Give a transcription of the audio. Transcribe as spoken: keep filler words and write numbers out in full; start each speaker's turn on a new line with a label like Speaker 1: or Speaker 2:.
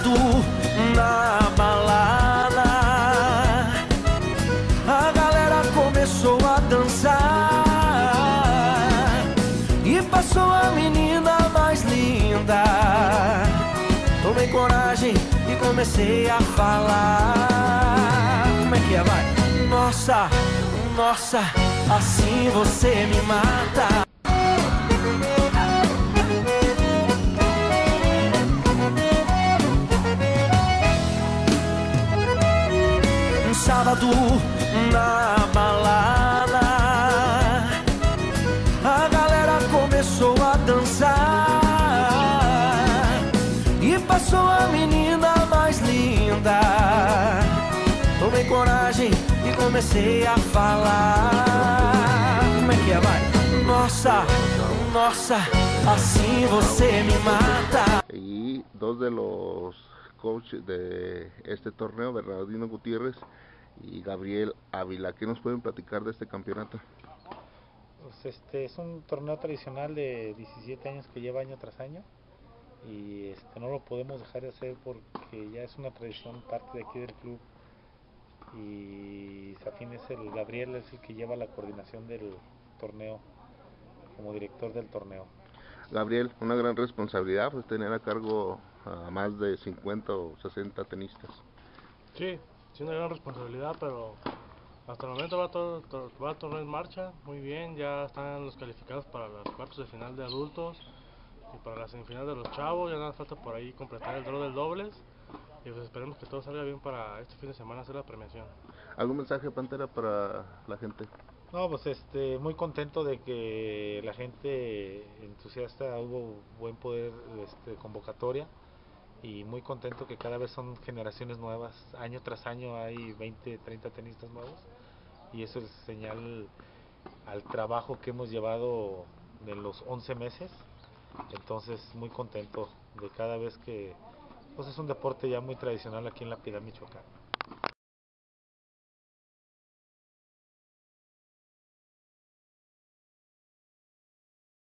Speaker 1: sábado na balada, a galera começou a dançar e passou a menina mais linda. Tomei coragem e comecei a falar. Como é que é, vai? Nossa, nossa, assim você me mata. Um sábado na balada, a galera começou a dançar e passou a menina mais linda. Tomei coragem e comecei a falar. Como é que é, vai? Nossa, nossa, assim você me mata.
Speaker 2: Y dos de los coaches de este torneo, Bernardino Gutiérrez y Gabriel Ávila, ¿qué nos pueden platicar de este campeonato?
Speaker 3: Pues este es un torneo tradicional de diecisiete años que lleva año tras año y este no lo podemos dejar de hacer porque ya es una tradición, parte de aquí del club. Y Safin es el, Gabriel es el que lleva la coordinación del torneo como director del torneo.
Speaker 2: Gabriel, una gran responsabilidad pues tener a cargo a más de cincuenta o sesenta tenistas.
Speaker 4: Sí, es una gran responsabilidad, pero hasta el momento va todo, todo, va el torneo en marcha, muy bien, ya están los calificados para los cuartos de final de adultos y para la semifinal de los chavos, ya nada falta por ahí completar el draw del dobles y pues esperemos que todo salga bien para este fin de semana hacer la premiación.
Speaker 2: ¿Algún mensaje, Pantera, para la gente?
Speaker 3: No, pues este, muy contento de que la gente entusiasta, hubo buen poder este, convocatoria y muy contento que cada vez son generaciones nuevas, año tras año hay veinte, treinta tenistas nuevos y eso es señal al trabajo que hemos llevado de los once meses, entonces muy contento de cada vez que, pues es un deporte ya muy tradicional aquí en La Piedad, Michoacán.